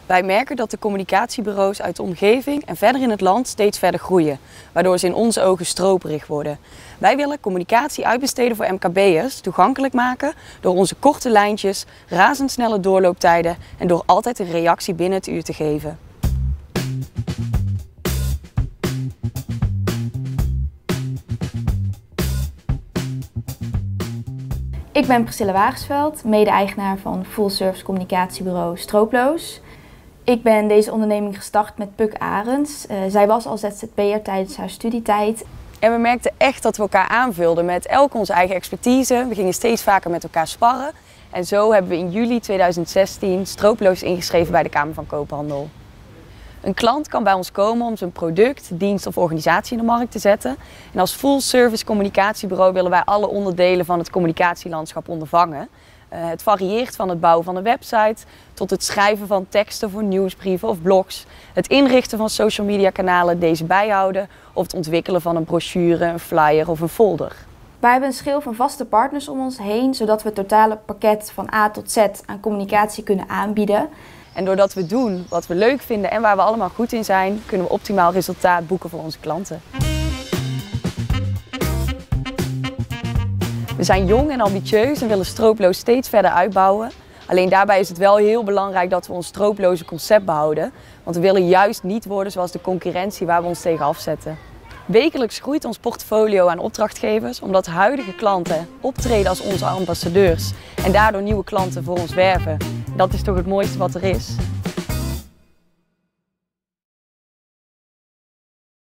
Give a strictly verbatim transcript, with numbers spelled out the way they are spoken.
Wij merken dat de communicatiebureaus uit de omgeving en verder in het land steeds verder groeien, waardoor ze in onze ogen stroperig worden. Wij willen communicatie uitbesteden voor M K B'ers toegankelijk maken door onze korte lijntjes, razendsnelle doorlooptijden en door altijd een reactie binnen het uur te geven. Ik ben Priscilla Wagensveld, mede-eigenaar van full service communicatiebureau Strooploos. Ik ben deze onderneming gestart met Puk Arends. Uh, zij was al Z Z P'er tijdens haar studietijd. En we merkten echt dat we elkaar aanvulden met elk onze eigen expertise. We gingen steeds vaker met elkaar sparren. En zo hebben we in juli tweeduizend zestien Strooploos ingeschreven bij de Kamer van Koophandel. Een klant kan bij ons komen om zijn product, dienst of organisatie in de markt te zetten. En als full service communicatiebureau willen wij alle onderdelen van het communicatielandschap ondervangen. Uh, het varieert van het bouwen van een website tot het schrijven van teksten voor nieuwsbrieven of blogs, het inrichten van social media kanalen, deze bijhouden of het ontwikkelen van een brochure, een flyer of een folder. Wij hebben een schil van vaste partners om ons heen, zodat we het totale pakket van A tot Z aan communicatie kunnen aanbieden. En doordat we doen wat we leuk vinden en waar we allemaal goed in zijn, kunnen we optimaal resultaat boeken voor onze klanten. We zijn jong en ambitieus en willen Strooploos steeds verder uitbouwen. Alleen daarbij is het wel heel belangrijk dat we ons strooploze concept behouden. Want we willen juist niet worden zoals de concurrentie waar we ons tegen afzetten. Wekelijks groeit ons portfolio aan opdrachtgevers omdat huidige klanten optreden als onze ambassadeurs en daardoor nieuwe klanten voor ons werven. Dat is toch het mooiste wat er is.